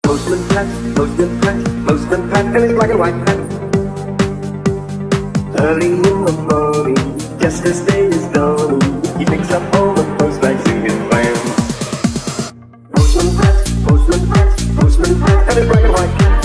Postman Pat, and his black and white pen. Early in the morning, just as day is dawning, he picks up all the post bags in his van. Postman Pat, and his black and white pen.